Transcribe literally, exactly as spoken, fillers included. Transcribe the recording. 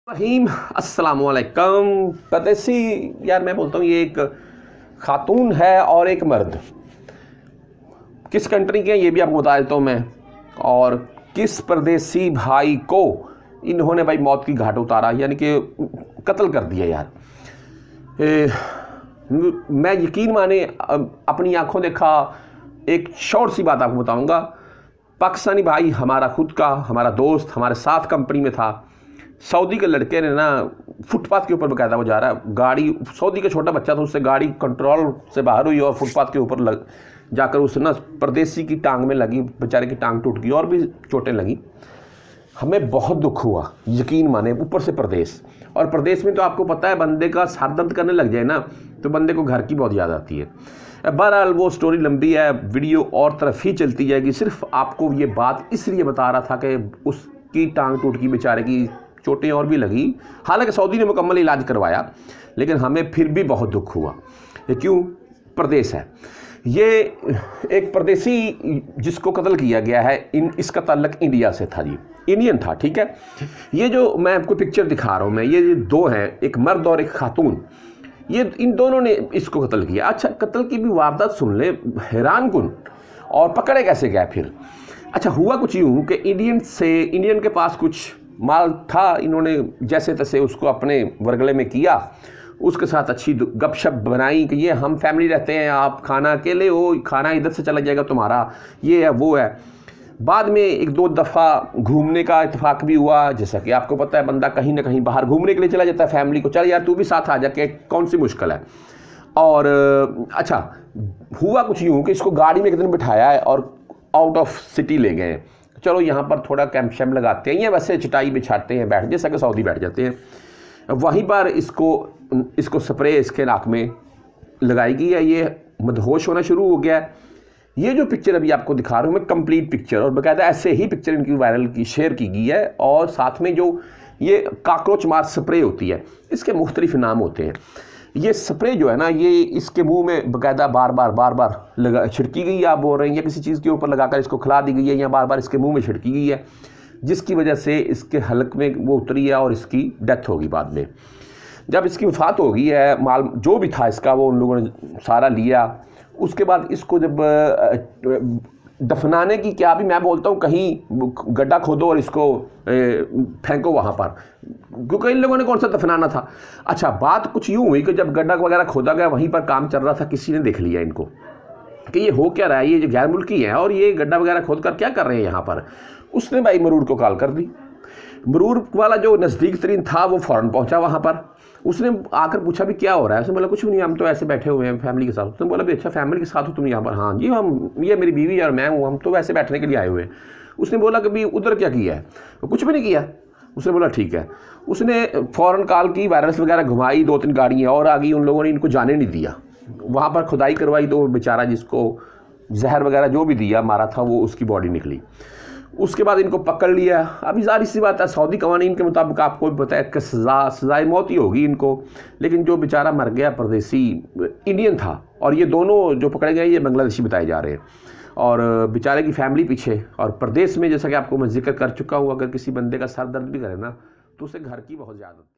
रहीम अस्सलाम वालेकुम। परदेसी यार मैं बोलता हूँ ये एक खातून है और एक मर्द, किस कंट्री के हैं ये भी आपको बता देता हूँ मैं, और किस परदेसी भाई को इन्होंने भाई मौत की घाट उतारा, यानी कि कत्ल कर दिया यार। ए, मैं यकीन माने अपनी आंखों देखा एक शॉर्ट सी बात आपको बताऊंगा। पाकिस्तानी भाई हमारा खुद का, हमारा दोस्त, हमारे साथ कंपनी में था। सऊदी के लड़के ने ना फुटपाथ के ऊपर बकायदा वो जा रहा है, गाड़ी, सऊदी का छोटा बच्चा था, उससे गाड़ी कंट्रोल से बाहर हुई और फुटपाथ के ऊपर लग जाकर उससे ना परदेसी की टांग में लगी, बेचारे की टांग टूट गई और भी चोटें लगी। हमें बहुत दुख हुआ, यकीन माने, ऊपर से प्रदेश, और प्रदेश में तो आपको पता है बंदे का सर दर्द करने लग जाए ना तो बंदे को घर की बहुत याद आती है। बहरहाल वो स्टोरी लंबी है, वीडियो और तरफ ही चलती जाएगी। सिर्फ आपको ये बात इसलिए बता रहा था कि उसकी टांग टूट गई, बेचारे की चोटें और भी लगी। हालांकि सऊदी ने मुकम्मल इलाज करवाया, लेकिन हमें फिर भी बहुत दुख हुआ। ये क्यों? प्रदेश है ये, एक परदेसी जिसको कत्ल किया गया है, इन इसका ताल्लुक इंडिया से था जी, इंडियन था, ठीक है। ये जो मैं आपको पिक्चर दिखा रहा हूँ मैं, ये दो हैं, एक मर्द और एक खातून, ये इन दोनों ने इसको कत्ल किया। अच्छा, कत्ल की भी वारदात सुन ले, हैरान कुन। और पकड़े कैसे गए फिर? अच्छा, हुआ कुछ यूँ कि इंडियन से इंडियन के पास कुछ माल था, इन्होंने जैसे तैसे उसको अपने वरगले में किया, उसके साथ अच्छी गपशप बनाई कि ये हम फैमिली रहते हैं, आप खाना अकेले हो, खाना इधर से चला जाएगा तुम्हारा, ये है वो है। बाद में एक दो दफ़ा घूमने का इत्तेफाक भी हुआ। जैसा कि आपको पता है बंदा कहीं ना कहीं बाहर घूमने के लिए चला जाता है, फैमिली को, चल यार तू भी साथ आ जाके, कौन सी मुश्किल है। और अच्छा, हुआ कुछ यूँ कि इसको गाड़ी में एक दिन बिठाया है और आउट ऑफ सिटी ले गए, चलो यहाँ पर थोड़ा कैंप शैम्प लगाते हैं, या वैसे चटाई बिछाते हैं, बैठ, जैसा कि सऊदी बैठ जाते हैं। वहीं पर इसको इसको स्प्रे इसके नाक में लगाई गई है, ये मदहोश होना शुरू हो गया है। ये जो पिक्चर अभी आपको दिखा रहा हूँ मैं, कंप्लीट पिक्चर, और बाकायदा ऐसे ही पिक्चर इनकी वायरल की शेयर की गई है। और साथ में जो ये काकरोच मार स्प्रे होती है, इसके मुख्तलिफ नाम होते हैं। ये स्प्रे जो है ना, ये इसके मुंह में बाकायदा बार बार बार बार लगा छिड़की गई है, आप बोल रहे हैं, या किसी चीज़ के ऊपर लगाकर इसको खिला दी गई है, या बार बार इसके मुंह में छिड़की गई है, जिसकी वजह से इसके हलक में वो उतरी है और इसकी डेथ होगी। बाद में जब इसकी वफात हो गई है, माल जो भी था इसका वो उन लोगों ने सारा लिया। उसके बाद इसको जब दफनाने की, क्या भी मैं बोलता हूँ, कहीं गड्ढा खोदो और इसको फेंको वहाँ पर, क्योंकि इन लोगों ने कौन सा दफनाना था। अच्छा, बात कुछ यूँ हुई कि जब गड्ढा वगैरह खोदा गया, वहीं पर काम चल रहा था, किसी ने देख लिया इनको कि ये हो क्या रहा है, ये जो गैर मुल्की हैं और ये गड्ढा वगैरह खोद कर क्या कर रहे हैं यहाँ पर। उसने भाई मरूर को कॉल कर दी। मरूर वाला जो नज़दीक तरीन था वो फ़ौरन पहुँचा वहाँ पर। उसने आकर पूछा भी क्या हो रहा है। उसने बोला कुछ भी नहीं, हम तो ऐसे बैठे हुए हैं फैमिली के साथ। उसने बोला भी अच्छा, फैमिली के साथ हो तुम यहाँ पर? हाँ जी, हम, ये मेरी बीवी और मैं हूँ, हम तो वैसे बैठने के लिए आए हुए हैं। उसने बोला कि भी उधर क्या किया है? तो कुछ भी नहीं किया। उसने बोला ठीक है। उसने फ़ौरन कॉल की, वायरस वगैरह घुमाई, दो तीन गाड़ियाँ और आ गई, उन लोगों ने इनको जाने नहीं दिया। वहाँ पर खुदाई करवाई तो बेचारा जिसको जहर वगैरह जो भी दिया मारा था, वो उसकी बॉडी निकली। उसके बाद इनको पकड़ लिया। अभी जारी सी बात है, सऊदी कवानीन के मुताबिक आपको भी पता है कि सज़ा सज़ाए मौत ही होगी इनको। लेकिन जो बेचारा मर गया परदेसी इंडियन था, और ये दोनों जो पकड़े गए ये बांग्लादेशी बताए जा रहे हैं, और बेचारे की फैमिली पीछे। और प्रदेश में जैसा कि आपको मैं जिक्र कर चुका हूँ, अगर किसी बंदे का सर दर्द भी करे ना तो उसे घर की बहुत ज़्यादा